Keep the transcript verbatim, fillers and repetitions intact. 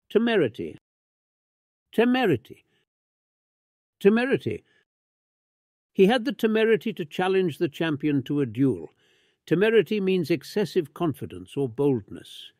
Temerity. Temerity. Temerity. He had the temerity to challenge the champion to a duel. Temerity means excessive confidence or boldness.